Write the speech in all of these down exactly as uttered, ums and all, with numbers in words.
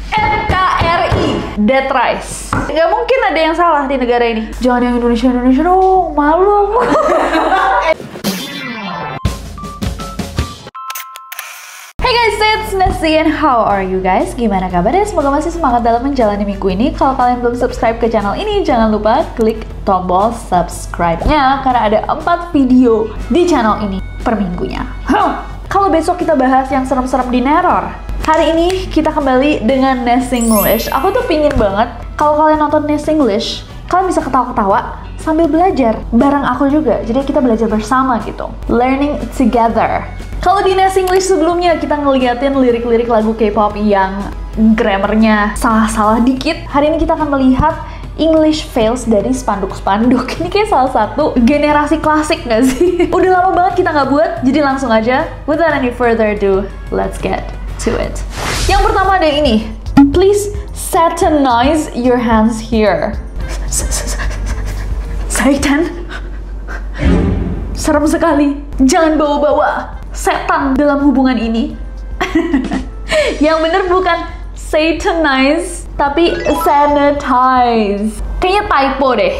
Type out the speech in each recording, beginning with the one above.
N K R I, Dead Rice. Gak mungkin ada yang salah di negara ini. Jangan yang Indonesia-Indonesia dong, malu. Hey guys, it's Nessie and how are you guys? Gimana kabarnya? Semoga masih semangat dalam menjalani minggu ini. Kalau kalian belum subscribe ke channel ini, jangan lupa klik tombol subscribe-nya karena ada empat video di channel ini per minggunya. Huh. Kalau besok kita bahas yang serem-serem di Neror, hari ini kita kembali dengan Nessinglish. Aku tuh pingin banget kalau kalian nonton Nessinglish, kalian bisa ketawa-ketawa sambil belajar bareng aku juga. Jadi kita belajar bersama gitu. Learning together. Kalau di Nessinglish sebelumnya kita ngeliatin lirik-lirik lagu K-pop yang grammarnya salah-salah dikit. Hari ini kita akan melihat English fails dari spanduk-spanduk. Ini kayak salah satu generasi klasik gak sih? Udah lama banget kita nggak buat, jadi langsung aja. Without any further ado, let's get to it. Yang pertama ada ini. Please satanize your hands here. Satan? Serem sekali. Jangan bawa-bawa setan dalam hubungan ini. Yang bener bukan satanize, tapi sanitize. Kayaknya typo deh.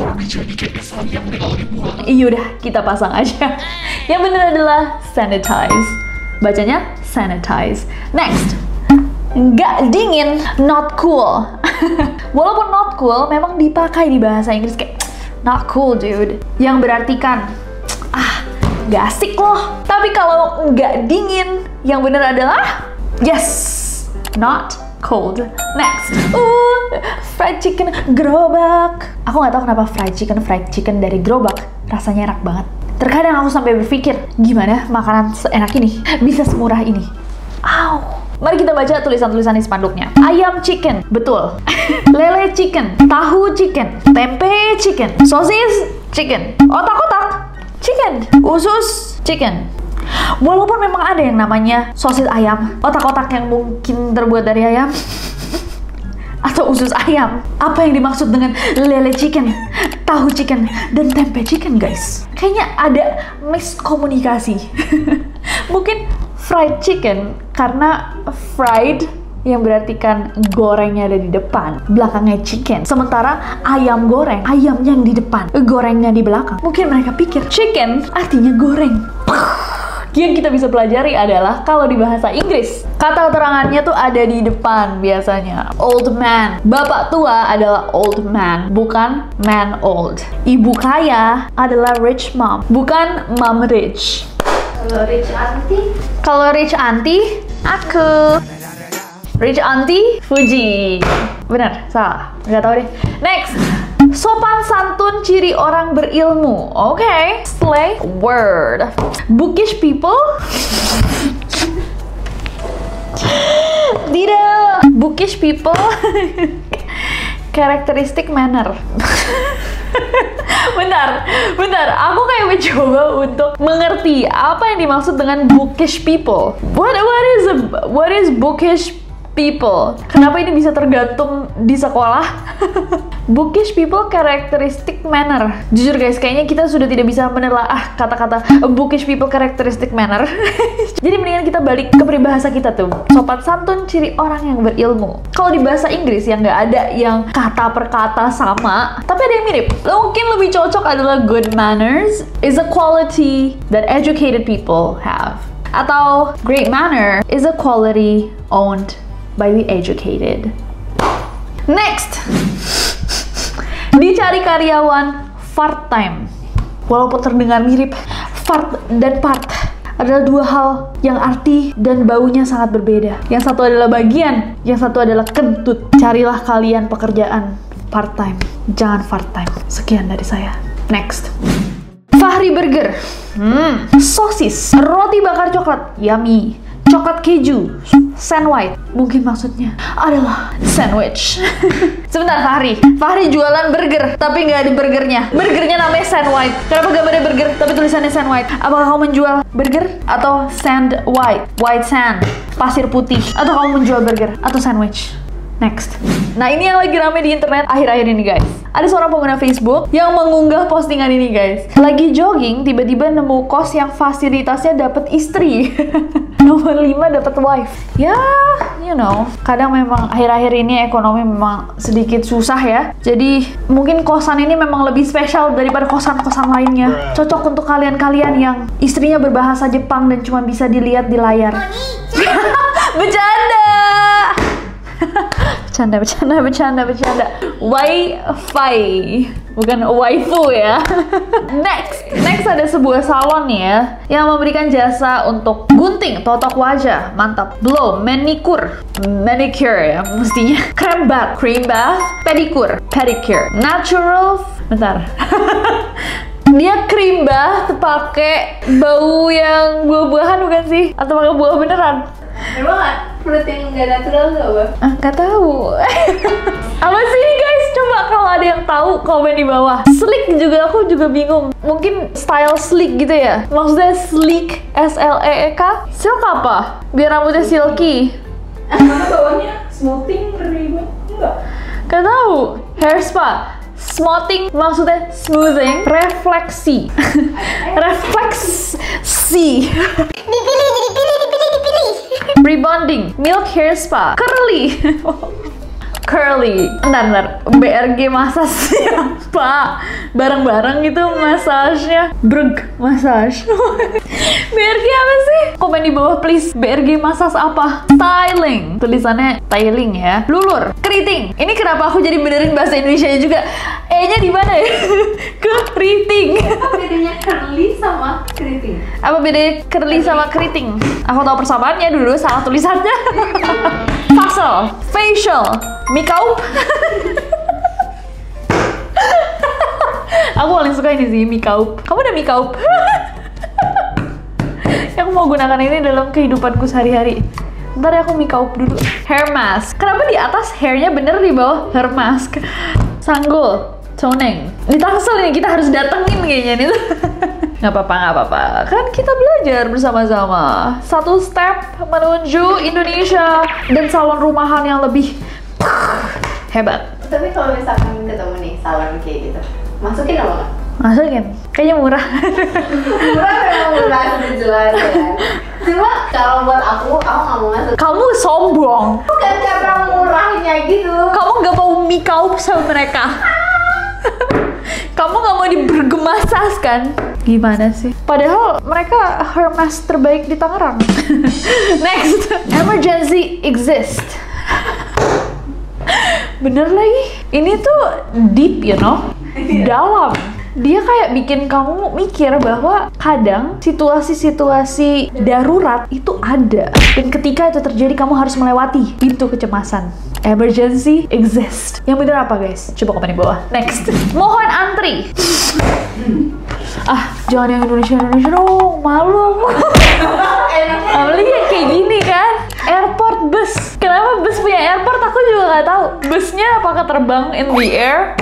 Iya udah, kita pasang aja. Yang bener adalah sanitize. Bacanya sanitize. Next. Nggak dingin, not cool. Walaupun not cool, memang dipakai di bahasa Inggris kayak not cool dude. Yang berartikan, ah, nggak asik loh. Tapi kalau nggak dingin, yang bener adalah yes, not cold. Next, uh, fried chicken gerobak. Aku nggak tahu kenapa fried chicken fried chicken dari gerobak rasanya enak banget. Terkadang aku sampai berpikir, gimana makanan seenak ini bisa semurah ini? Aw. Mari kita baca tulisan-tulisan di spanduknya. Ayam chicken, betul. Lele chicken, tahu chicken, tempe chicken, sosis chicken, otak-otak chicken, usus chicken. Walaupun memang ada yang namanya sosis ayam, otak-otak yang mungkin terbuat dari ayam, atau usus ayam. Apa yang dimaksud dengan lele chicken, tahu chicken, dan tempe chicken, guys? Kayaknya ada miskomunikasi. Mungkin fried chicken karena fried yang berartikan gorengnya ada di depan, belakangnya chicken. Sementara ayam goreng, ayamnya yang di depan, gorengnya di belakang. Mungkin mereka pikir chicken artinya goreng. Yang kita bisa pelajari adalah kalau di bahasa Inggris, kata keterangannya tuh ada di depan biasanya. Old man, bapak tua adalah old man, bukan man old. Ibu kaya adalah rich mom, bukan mom rich. Kalau rich auntie? Kalau rich auntie, aku. Rich auntie, Fuji. Benar, salah. Nggak tahu deh. Next. Sopan santun ciri orang berilmu. Oke. Okay. Slay word. Bookish people. Tidak. Bookish people. Characteristic manner. Bentar, bentar. Aku kayak mencoba untuk mengerti apa yang dimaksud dengan bookish people. What what is a, what is bookish people? Kenapa ini bisa tergantung di sekolah? Bookish people characteristic manner. Jujur guys, kayaknya kita sudah tidak bisa menelaah kata-kata bookish people characteristic manner. Jadi mendingan kita balik ke peribahasa kita tuh. Sopan santun ciri orang yang berilmu. Kalau di bahasa Inggris yang nggak ada yang kata per kata sama, tapi ada yang mirip. Mungkin lebih cocok adalah good manners is a quality that educated people have. Atau great manner is a quality owned by the educated. Next. Dicari karyawan part-time. Walaupun terdengar mirip, fart dan part adalah dua hal yang arti dan baunya sangat berbeda. Yang satu adalah bagian, yang satu adalah kentut. Carilah kalian pekerjaan part-time, jangan part-time. Sekian dari saya. Next. Fahri Burger. Hmm. Sosis, roti bakar coklat, yummy. Coklat keju, sand white, mungkin maksudnya adalah sandwich. Sebentar Fahri, Fahri jualan burger, tapi nggak ada burgernya. Burgernya namanya sand white. Kenapa gambarnya burger, tapi tulisannya sand white? Apakah kamu menjual burger atau sand white, white sand, pasir putih? Atau kamu menjual burger atau sandwich? Next. Nah ini yang lagi rame di internet akhir-akhir ini guys. Ada seorang pengguna Facebook yang mengunggah postingan ini guys. Lagi jogging, tiba-tiba nemu kos yang fasilitasnya dapat istri. Nomor lima dapat wife. Ya, you know, kadang memang akhir-akhir ini ekonomi memang sedikit susah ya. Jadi mungkin kosan ini memang lebih spesial daripada kosan-kosan lainnya. Cocok untuk kalian-kalian yang istrinya berbahasa Jepang dan cuma bisa dilihat di layar. Bercanda. Bercanda, bercanda, bercanda, bercanda. Wifi, bukan waifu ya. Next, next ada sebuah salon nih ya, yang memberikan jasa untuk gunting, totok wajah, mantap. Blow, manicure, manicure ya mestinya. Cream bath, cream bath, pedicure, pedicure, natural, bentar. Dia cream bath pakai bau yang buah-buahan bukan sih? Atau pakai buah beneran? Emang nggak fruit yang nggak natural nggak, Bang? Ah, nggak tahu. Apa sih ini guys? Coba kalau ada yang tahu komen di bawah. Sleek juga aku juga bingung. Mungkin style sleek gitu ya? Maksudnya sleek, S L E E K? Silk apa? Biar rambutnya silky. Mana bawahnya smoothing ribet enggak? Nggak tahu. Hair spa. Smoothing maksudnya smoothing, refleksi. Refleksi. Dipilih, dipilih, dipilih, dipilih. Rebonding, milk hair spa, curly. Curly. Bentar, bentar. B R G massage siapa? Bareng-bareng gitu massage-nya. Brug massage. B R G apa sih? Komen di bawah please. B R G massage apa? Styling. Tulisannya styling ya. Lulur. Keriting. Ini kenapa aku jadi benerin bahasa Indonesia juga? E-nya di mana ya? Keriting. Apa bedanya curly sama keriting? Apa bedanya curly sama keriting? Aku tahu persamaannya, dulu salah tulisannya. Facial, facial, makeup. Aku paling suka ini sih, makeup. Kamu udah makeup? Aku mau gunakan ini dalam kehidupanku sehari-hari. Ntar ya aku makeup dulu. Hair mask. Kenapa di atas hairnya bener, di bawah hair mask? Sanggul, toning. Di Tangsel ini kita harus datengin kayaknya nih. Nggak apa-apa, nggak apa-apa. Kan kita belajar bersama-sama. Satu step menuju Indonesia dan salon rumahan yang lebih hebat. Tapi kalau misalkan ketemu nih salon kayak gitu, masukin apa nggak? Masukin. Kayaknya murah. Murah memang murah, sudah jelas ya kan. Cuma kalau buat aku, aku nggak mau masuk. Kamu sombong. Bukan karena murahnya gitu. Kamu nggak mau makeup sama mereka. Kamu nggak mau dibergemasas kan? Gimana sih? Padahal mereka hair mask terbaik di Tangerang. Next, emergency exist. Bener lagi. Ini tuh deep, you know, dalam. Dia kayak bikin kamu mikir bahwa kadang situasi-situasi darurat itu ada, dan ketika itu terjadi kamu harus melewati itu kecemasan. Emergency exist. Yang bener apa guys? Coba komen di bawah. Next, mohon antri. Ah, jangan yang Indonesia-Indonesia dong, malu aku. Apalagi kayak gini kan. Airport bus. Kenapa bus punya airport? Aku juga nggak tahu. Busnya apakah terbang in the air?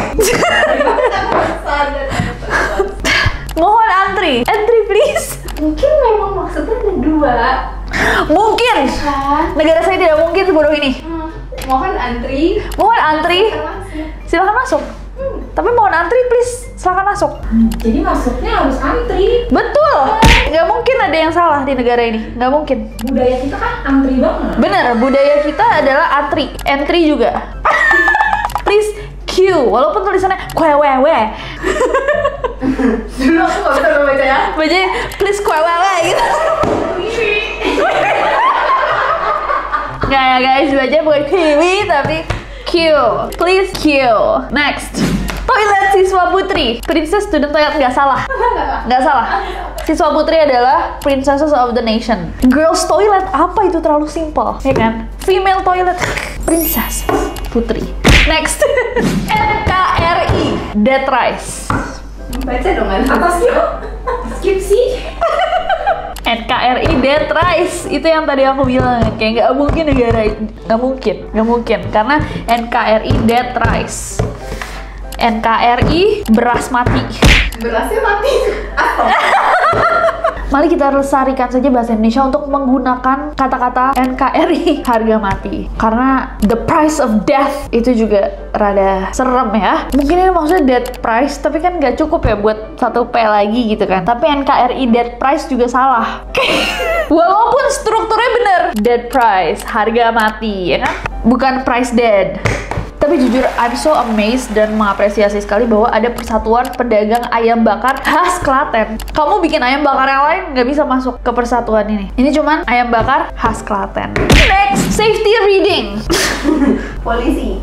Mohon antri. Entry please. Mungkin memang maksudnya ada dua. Mungkin. Kan? Negara saya tidak mungkin sebodoh ini. Hmm. Mohon antri. Mohon antri. Silahkan masuk. Hmm. Tapi mohon antri please. Silahkan masuk. Jadi masuknya harus antri. Betul. Nggak mungkin ada yang salah di negara ini. Nggak mungkin. Budaya kita kan antri banget. Bener, budaya kita adalah antri. Entry juga. Please queue. Walaupun tulisannya kwewewe. Dulu aku nggak bisa baca ya. Bacanya please kwewewe gitu. Nggak ya guys, bacanya bukan kiwi tapi queue. Please queue. Next. Toilet siswa putri. Princess student toilet, nggak salah. Nggak salah. Siswa putri adalah princesses of the nation. Girls toilet, apa itu, terlalu simple, ya kan? Female toilet, princess putri. Next. N K R I. Dead rice. Baca dong kan. Atasnya. Skip sih. N K R I dead rice, itu yang tadi aku bilang, kayak nggak mungkin negara, nggak mungkin, nggak mungkin, karena N K R I dead rice. N K R I beras mati. Berasnya mati. Apa? Mari kita lestarikan saja bahasa Indonesia untuk menggunakan kata-kata N K R I, harga mati. Karena the price of death itu juga rada serem ya. Mungkin ini maksudnya death price, tapi kan nggak cukup ya buat satu P lagi gitu kan. Tapi N K R I death price juga salah. Walaupun strukturnya bener, dead price, harga mati, ya kan? Bukan price dead. Tapi jujur, I'm so amazed dan mengapresiasi sekali bahwa ada persatuan pedagang ayam bakar khas Klaten. Kamu bikin ayam bakar yang lain nggak bisa masuk ke persatuan ini. Ini cuman ayam bakar khas Klaten. Next, safety reading. Polisi.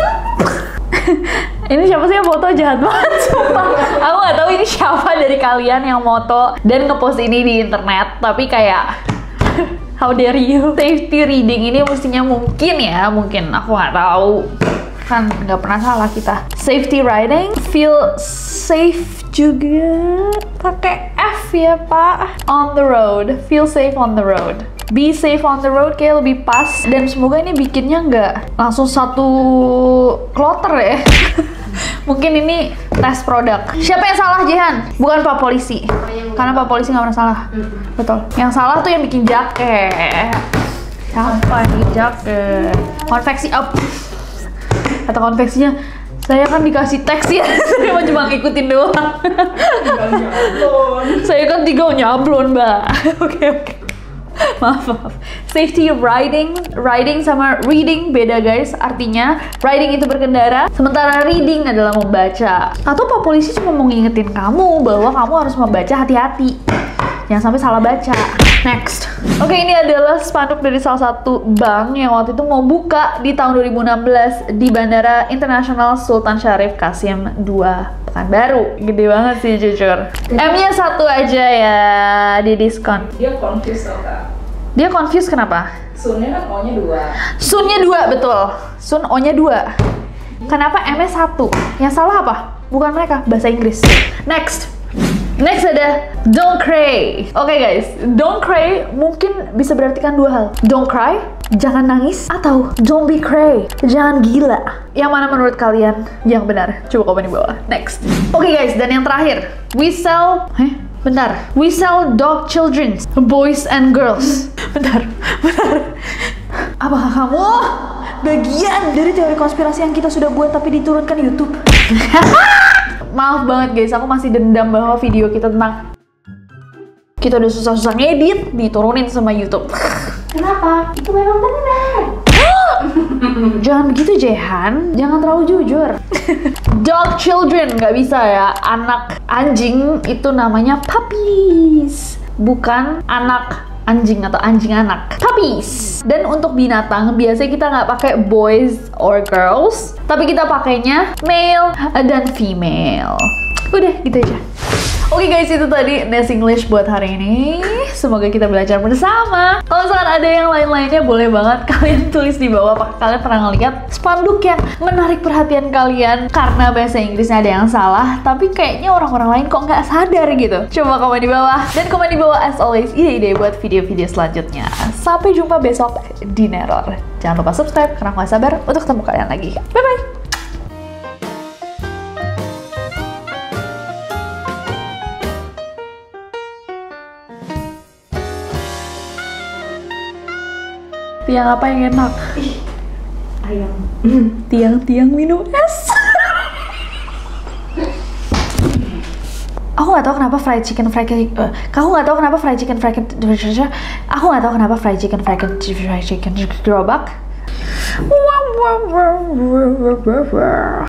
Ini siapa sih yang foto, jahat banget sumpah. Aku nggak tahu ini siapa dari kalian yang moto dan ngepost ini di internet, tapi kayak how dare you. Safety reading ini mestinya mungkin ya, mungkin aku nggak tahu. Kan nggak pernah salah kita. Safety riding, feel safe juga pakai F ya Pak. On the road, feel safe on the road. Be safe on the road kayak lebih pas, dan semoga ini bikinnya nggak langsung satu kloter ya. Mungkin ini tes produk. Siapa yang salah, Jehan? Bukan Pak Polisi, karena Pak Polisi nggak pernah salah. Betul. Yang salah tuh yang bikin jaket. Siapa yang bikin jaket? Konveksi up. Kata konveksinya, saya kan dikasih teks ya, saya mau cuma ngikutin doang. Saya kan tinggal nyablon, Mbak. Oke, oke. Maaf, maaf. Safety riding, riding sama reading beda guys. Artinya riding itu berkendara, sementara reading adalah membaca. Atau Pak Polisi cuma mau ngingetin kamu bahwa kamu harus membaca hati-hati, jangan sampai salah baca. Next. Oke, ini adalah spanduk dari salah satu bank yang waktu itu mau buka di tahun dua ribu enam belas di Bandara Internasional Sultan Syarif Kasim dua Pekanbaru. Gede banget sih jujur. M-nya satu aja ya di diskon. Dia confused loh Kak. Dia confused kenapa? Sun-nya kan O-nya dua. Sun-nya dua, betul. Sun O-nya dua. Kenapa M-nya satu? Yang salah apa? Bukan mereka, bahasa Inggris. Next. Next ada don't cry. Oke okay guys, don't cry mungkin bisa berartikan dua hal. Don't cry, jangan nangis, atau don't be cray, jangan gila. Yang mana menurut kalian yang benar? Coba komen di bawah. Next. Oke okay guys, dan yang terakhir, we sell. Heh, bentar. We sell dog children, boys and girls. Bentar, bentar. Apakah kamu bagian dari teori konspirasi yang kita sudah buat tapi diturunkan di YouTube? Maaf banget guys, aku masih dendam bahwa video kita tentang kita udah susah-susah ngedit diturunin sama YouTube. Kenapa? Itu memang benar. Jangan begitu Jehan, jangan terlalu jujur. Dog children nggak bisa ya. Anak anjing itu namanya puppies, bukan anak anjing atau anjing anak. Puppies. Dan untuk binatang biasanya kita nggak pakai boys or girls, tapi kita pakainya male dan female. Udah gitu aja. Oke guys, itu tadi Nes English buat hari ini. Semoga kita belajar bersama. Kalau misalkan ada yang lain-lainnya, boleh banget kalian tulis di bawah. Apakah kalian pernah ngeliat spanduk yang menarik perhatian kalian karena bahasa Inggrisnya ada yang salah, tapi kayaknya orang-orang lain kok nggak sadar gitu? Coba komen di bawah. Dan komen di bawah as always ide-ide buat video-video selanjutnya. Sampai jumpa besok di Neror. Jangan lupa subscribe karena aku gak sabar untuk ketemu kalian lagi. Bye-bye! Tiang apa yang enak? Ayam. Tiang-tiang minum es. Aku nggak tahu kenapa fried chicken fried uh, Kamu nggak tahu kenapa fried chicken fried Aku nggak tahu kenapa fried chicken fried fried chicken gerobak.